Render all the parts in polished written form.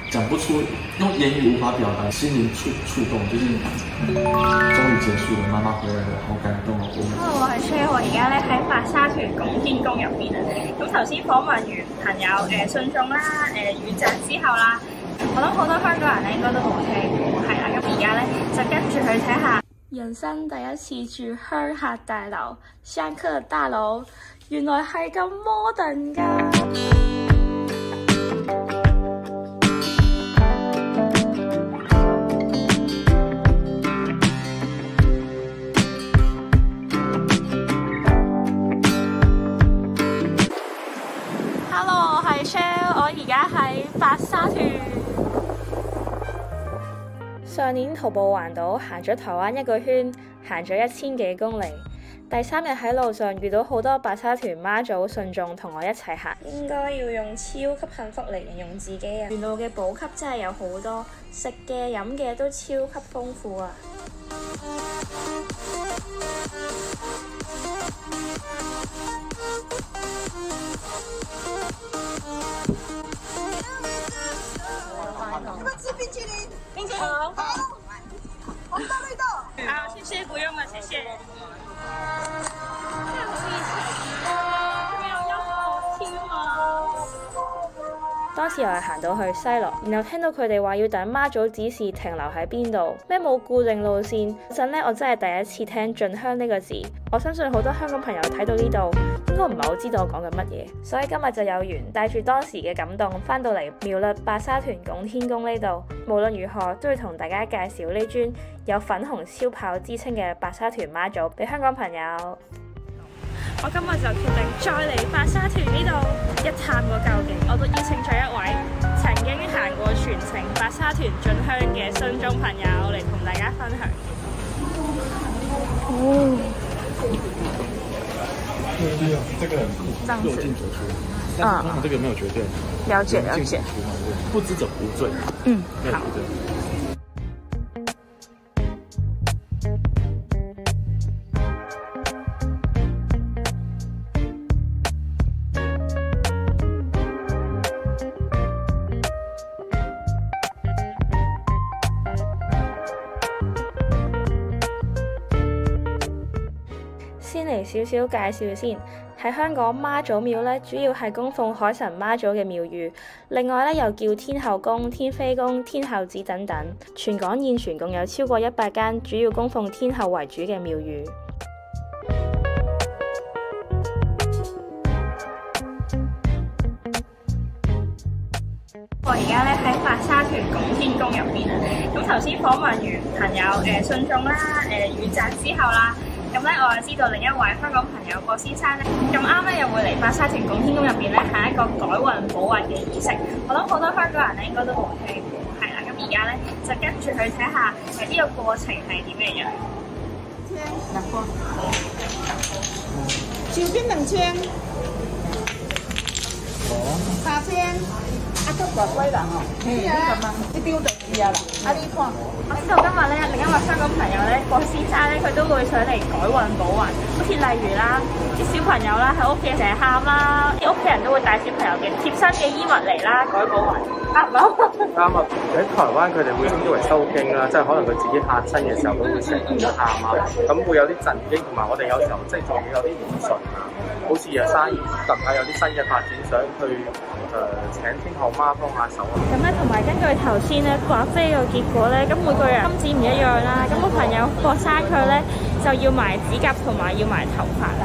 讲不出，用言语无法表达，心灵触动，就是终於結束了，媽媽回來了，好感動啊！ 我係 Share， 我而家咧喺白沙屯拱天宮入邊啊。咁頭先訪問完朋友信眾啦，雨澤之後啦，我諗好多香港人咧應該都冇聽過，係啦。咁而家咧就跟住去睇下。人生第一次住鄉客大樓、香客大樓，原來係咁 modern 㗎。Hello， 我係 Share， 我而家喺白沙屯。上年徒步環島行咗台灣一個圈，行咗1000幾公里。第3日喺路上遇到好多白沙屯媽祖信眾同我一齊行。應該要用超級幸福嚟形容自己啊！沿路嘅補給真係有好多，食嘅飲嘅都超級豐富啊！ 你们吃冰淇淋？ 冰淇淋好， 红豆绿豆。 好，谢谢，不用了，谢谢。當時我係行到去西螺，然後聽到佢哋話要等媽祖指示停留喺邊度，咩冇固定路線。嗰陣咧，我真係第一次聽進香呢個字。我相信好多香港朋友睇到呢度，應該唔係好知道我講緊乜嘢。所以今日就有緣帶住當時嘅感動，翻到嚟苗栗白沙屯拱天宮呢度。無論如何，都要同大家介紹呢尊有粉紅燒炮之稱嘅白沙屯媽祖俾香港朋友。我今日就決定再嚟白沙屯呢度一探個究竟。我都邀請咗一位曾經行過全程白沙屯進香嘅信眾朋友嚟同大家分享。哦， 這個入進者出，但是通常這個沒有絕對。了解了解。不知者不罪。嗯，好。先嚟少少介紹先，喺香港媽祖廟咧，主要係供奉海神媽祖嘅廟宇，另外咧又叫天后宮、天妃宮、天后寺等等。全港現存共有超過100間主要供奉天后為主嘅廟宇。我而家咧喺白沙屯拱天宮入邊啊，咁頭先訪問完朋友信眾啦、雨澤之後啦。咁咧，我就知道另一位香港朋友郭先生咧，咁啱咧又會嚟白沙屯拱天宮入邊咧行一個改運補運嘅儀式。我諗好多香港人咧應該都冇聽過，係啦。咁而家咧就跟住去睇下呢個過程係點嘅樣。2個，手邊2000，3000。都貴貴啦嗬，係啊，呢標就2啊啦，呢款。我知道今日咧另一位香港朋友咧郭先生咧，佢都會想嚟改運補運，好似例如啦，啲小朋友啦喺屋企成日喊啦，啲屋企人都會帶小朋友嘅貼身嘅衣物嚟啦，改補運，啱唔啱？啱啊！喺台灣佢哋會稱之為收驚啦，即係可能佢自己嚇親嘅時候，佢會成日喊啊，咁會有啲震驚，同埋我哋有時候即係仲有啲唔順啊，好似有生意近排有啲新嘅發展想去。請天后媽幫下手啊！咁咧，同埋根據頭先咧掛飛個結果咧，咁每個人金紙唔一樣啦。咁個朋友過生佢咧就要埋指甲同埋要埋頭髮啦，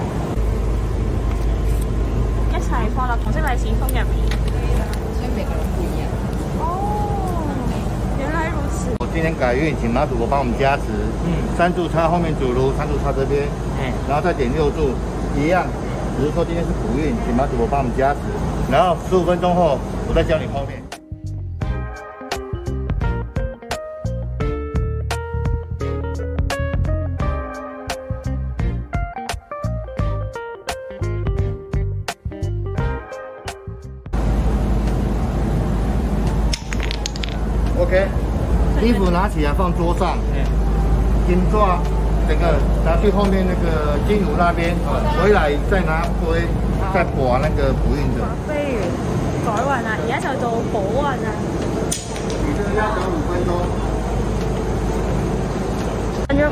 一齊放落紅色利是封入面。所以每個人不一樣。哦，原來如此。我今天改運，請媽祖婆幫我們加持。3柱插後面主爐，3柱插這邊。然後再點6柱，一樣。只是說今天是補運，請媽祖婆幫我們加持。然後15分鐘後，我再教你後面。OK， 衣服拿起來放桌上，金抓整個拿去後面那個金爐那邊，回來再拿回。再補那個補運的。飛完改運啦，而家就到補運啦。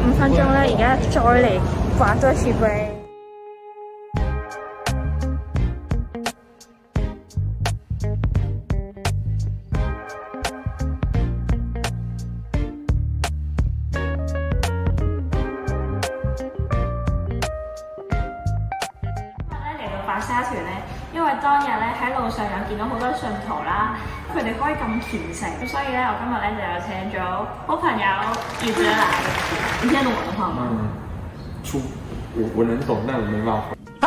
5分鐘咧，而家再嚟刮多一次 break。白沙屯咧，因為當日咧喺路上有見到好多信徒啦，佢哋可以咁虔誠，所以咧我今日咧就有請咗好朋友宇哲來。你聽懂我的話嗎？ 我能懂，但我沒辦法。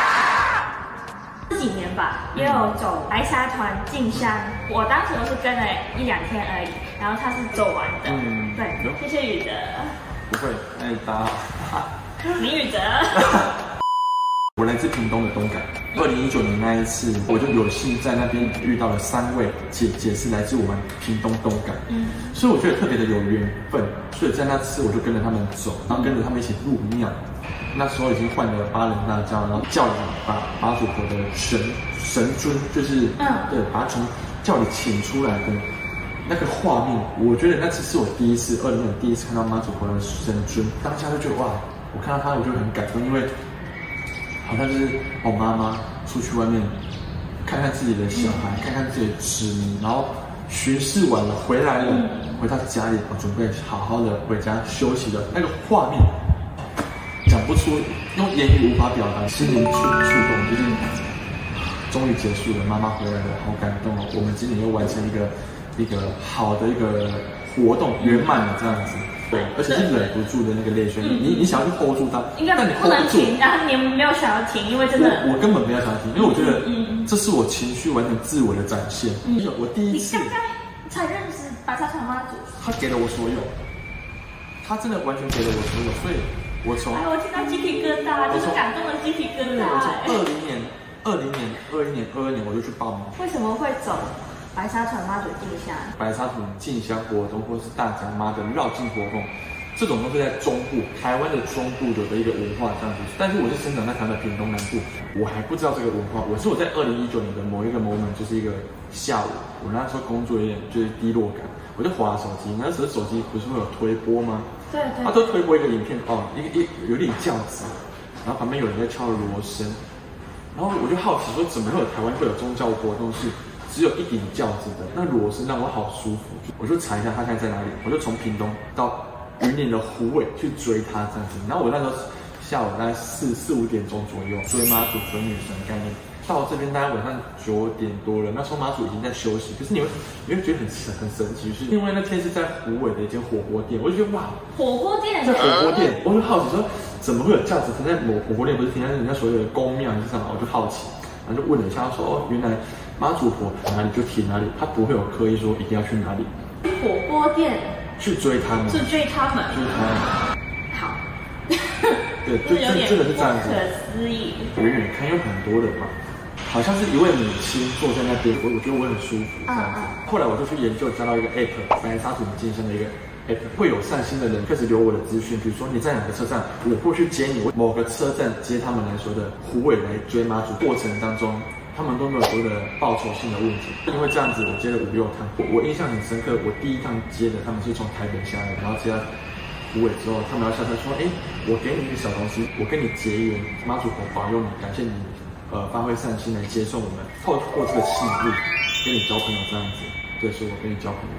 這幾年吧，也有走白沙團進香，我當時都是跟了1-2天而已，然後他是走完的。對，謝謝宇哲。 不會，那大家好。 林宇哲。 我來自屏東的東港，2019年那一次，我就有幸在那邊遇到了3位姐姐，是來自我們屏東東港，所以我覺得特別的有緣分，所以在那次我就跟着他們走，然後跟着他們一起入廟。那時候已經換了8人大教，然後教理把媽祖婆的神尊，就是對，把他從教理請出來的那個畫面，我覺得那次是我第一次2020年第一次看到媽祖婆的神尊，當下就覺得哇，我看到他我就很感動，因為好像就是我媽媽出去外面看看自己的小孩，看看自己的子女，然後巡視完了回來了，回到家裡，我準備好好的回家休息的那個畫面，講不出，用言語無法表達，心靈觸動，就是終於結束了，媽媽回來了，好感動哦！我們今年又完成一個好的一個活動，圓滿了這樣子。對，而且是忍不住的那個淚水，你想要去 hold 住它， 應該不能停，然後你沒有想要停，因為真的我根本沒有想要停，因為我覺得這是我情緒完全自我的展現。我第一次， 你剛剛才認識白沙屯媽祖， 他給了我所有，他真的完全給了我所有，所以我從我聽到雞皮疙瘩，就是感動的雞皮疙瘩。 我從20年、20年、21年、22年我就去報名。 為什麼會走白沙屯媽祖進香？ 白沙屯進香活動，或是大甲媽的繞境活動，這種都是在中部，台灣的中部有的一個文化這樣子。但是我是生長在台灣的屏東南部，我還不知道這個文化。我在2019年的某一個 moment，就是一個下午，我那時候工作有點就是低落感，我就滑手機，那時候手機不是會有推播嗎？對對。他都推播一個影片哦，有點轎子，然後旁邊有人在敲鑼聲，然後我就好奇說，怎麼會有台灣會有宗教活動是只有一頂轎子的，那鑼聲讓我好舒服，我就查一下他現在在哪裡，我就從屏東到雲林的虎尾去追他這樣子。然後我那時候下午大概4、5點鐘左右追媽祖追女神概念，到這邊大概晚上9點多了，那時候媽祖已經在休息，可是你會覺得很神奇，是因為那天是在虎尾的一間火鍋店，我就覺得哇， 火鍋店， 在火鍋店，我就好奇說怎麼會有轎子停在某火鍋店，不是停在人家所謂的宮廟還是什麼，我就好奇，然後就問了一下，他說哦，原來媽祖婆哪裡就停哪裡，他不會有刻意說一定要去哪裡。 火鍋店去追他們， 去追他們， 追他們。 好， 對，就真的是這樣子。 不可思議。 遠遠看有很多人嘛，好像是一位母親坐在那邊，我覺得我很舒服這樣子。後來我就去研究，加到一個 app， 白沙屯進香的一個 app， 會有善心的人開始留我的資訊，比如說你在哪個車站，我過去接你，某個車站接他們來說的虎尾來追媽祖，過程當中他們都沒有所謂的報酬性的問題，因為這樣子我接了5、6趟，我印象很深刻，我第一趟接的他們是從台北下來，然後接到虎尾之後，他們要下車說，我給你一個小東西，我跟你結緣，媽祖婆保佑你，感謝你，發揮善心來接送我們，透過這個契機跟你交朋友這樣子，對，所以我跟你交朋友。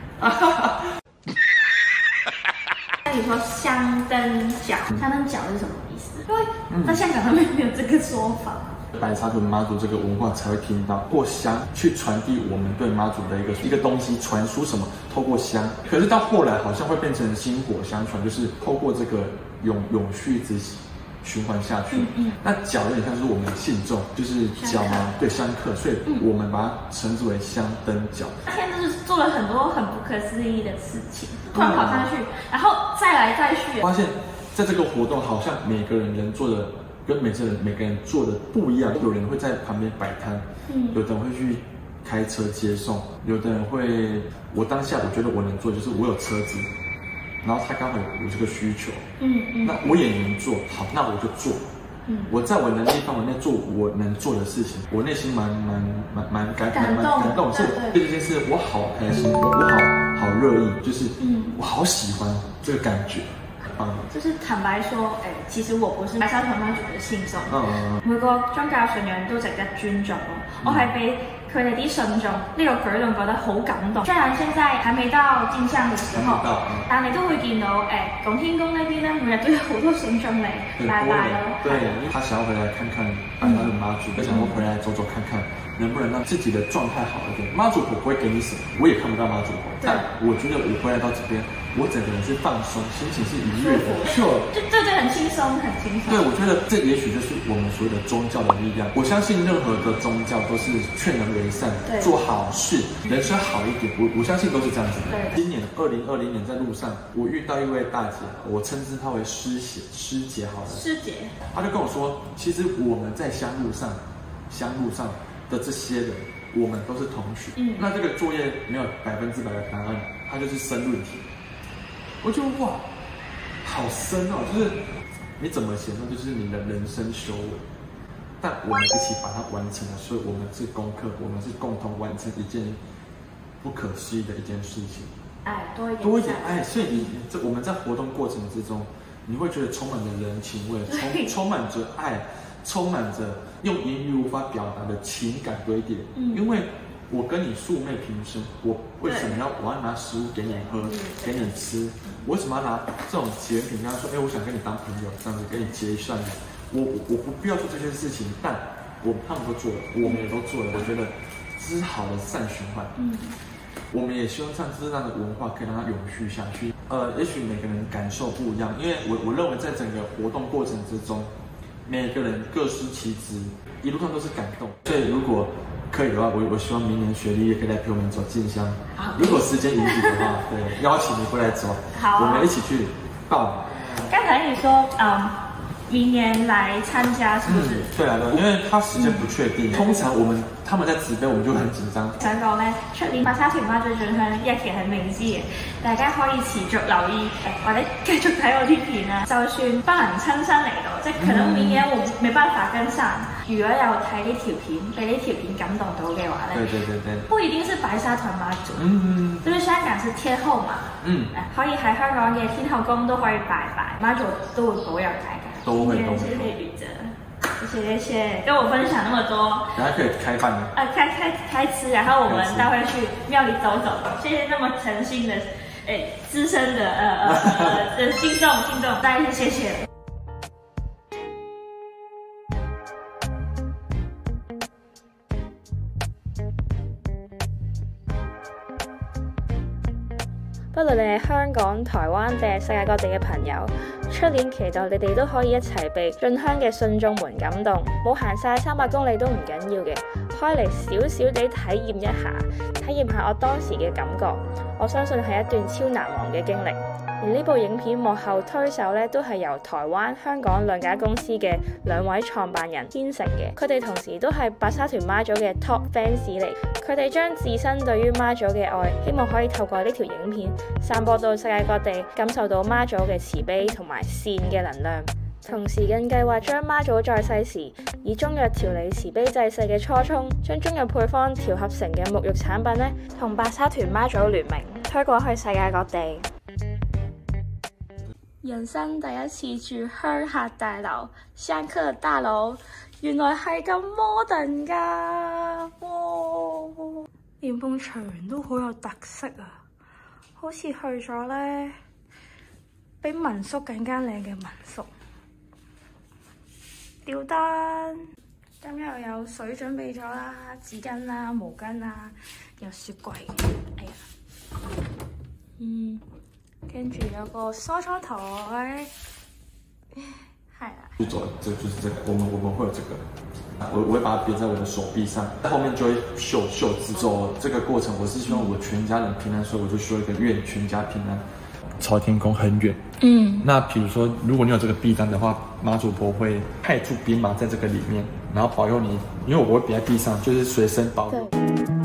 那你說香燈腳，香燈腳是什麼意思？因為在香港他們沒有這個說法。 白沙屯媽祖這個文化才會聽到，過香去傳遞我們對媽祖的一個東西，傳輸什麼？透過香。可是到後來好像會變成薪火相傳，就是透過這個永續一直循環下去。那腳有點像是我們的信眾，就是腳嘛，對，香客，所以我們把它稱之為香燈腳。 那天就是做了很多很不可思議的事情，突然跑上去，然後再來再去， 發現在這個活動好像每個人能做的跟每個人做的不一樣，有人會在旁邊擺攤，有的人會去開車接送，有的人會，我當下我覺得我能做就是我有車子，然後他剛好有這個需求，那我也能做，好，那我就做，我在我能力範圍內做我能做的事情，我內心蠻感動，是對這件事我好開心，我好熱意，就是我好喜歡這個感覺。 棒的。 就是坦白說，其實我不是白沙屯媽祖嘅信眾，每個宗教信仰都值得尊重咯。我係俾佢哋啲信眾呢個舉動覺得好感動。雖然現在還沒到進香嘅時候，但你都會見到拱天宮那邊咧，每日都有好多信眾嚟拜拜咯。 對，因為他想要回來看看白沙屯媽祖，想要回來走走看看。能不能讓自己的狀態好一點？媽祖婆不會給你什麼，我也看不到媽祖婆，但我覺得我回來到這邊，我整個人是放鬆，心情是愉悅的， 就很輕鬆，很輕鬆。 對，我覺得這也許就是我們所謂的宗教的力量。我相信任何的宗教都是勸人為善，做好事，人生好一點。我相信都是這樣子的。今年2020年在路上，我遇到一位大姐，我稱之她為師姐好了。師姐，她就跟我說，其實我們在鄉路上的這些人，我們都是同學。那這個作業沒有100%的答案，它就是申論題。我覺得哇，好深哦，就是你怎麼寫，那就是你的人生修為。但我們一起把它完成了，所以我們是功課，我們是共同完成一件不可思議的一件事情。多一點愛，所以我們在活動過程之中，你會覺得充滿着人情味，充滿着愛。充滿着用言語無法表達的情感堆疊，因為我跟你素昧平生，我為什麼我要拿食物給你喝，給你吃？我為什麼要拿這種結緣品跟他說，我想跟你當朋友，這樣子跟你結一段？我不必要做這件事情，但他們都做了，我們也都做了，我覺得這是好的善循環。我們也希望這樣的文化可以讓它永續下去。也許每個人感受不一樣，因為我認為在整個活動過程之中，每個人各司其職，一路上都是感動。所以如果可以的話，我希望明年學弟也可以來陪我們走進香。如果時間允許的話，對，邀請你過來走，我們一起去報。 剛才你說，明年來參加，是不是？ 對啊，因為他時間不確定。通常他們在指標，我們就很緊張。 想講咧，出年白沙屯媽祖進香日期係未知嘅，大家可以持續留意，或者繼續睇我啲片啊。就算不能親身嚟到，即係可能明年我沒辦法跟上。如果有睇呢條片，被呢條片感動到嘅話咧，對，不一定是白沙屯媽祖，因為香港是天后嘛，可以喺香港嘅天後宮都可以拜拜，媽祖都會保佑大家。 都會。 謝謝宇哲，謝謝跟我分享那麼多。 大家可以開飯的。 開吃，然後我們待會去廟裡走走。謝謝那麼誠心的，資深的信眾，大家謝謝。不論你係香港、台灣定係世界各地嘅朋友，出年期待你哋都可以一齊被進香嘅信眾們感動。冇行晒300公里都唔緊要嘅，開嚟少少地體驗一下，體驗下我當時嘅感覺。我相信係一段超難忘嘅經歷。而呢部影片幕後推手咧，都係由台灣、香港兩家公司嘅2位創辦人編成嘅。佢哋同時都係白沙屯媽祖嘅 top fans 嚟。佢哋將自身對於媽祖嘅愛，希望可以透過呢條影片散播到世界各地，感受到媽祖嘅慈悲同埋善嘅能量。同時更計劃將媽祖在世時以中藥調理慈悲濟世嘅初衷，將中藥配方調合成嘅沐浴產品呢，同白沙屯媽祖聯名推廣去世界各地。人生第一次住香客大樓、香客大樓，原來係咁 modern 㗎！哇，連埲牆都好有特色啊，好似去咗呢比民宿更加靚嘅民宿。吊燈，咁又有水準備咗啦，紙巾啦、毛巾啦，有雪櫃。哎呀，跟住有個梳妝台，係啦。就是這個，我們會有這個，我會把它別在我的手臂上，後面就會繡字。走這個過程，我是希望我全家人平安，所以我就說一個願全家平安。朝天宮很遠，那比如說，如果你有這個臂章的話，媽祖婆會派駐兵馬在這個裡面，然後保佑你，因為我會別在地上，就是隨身保佑。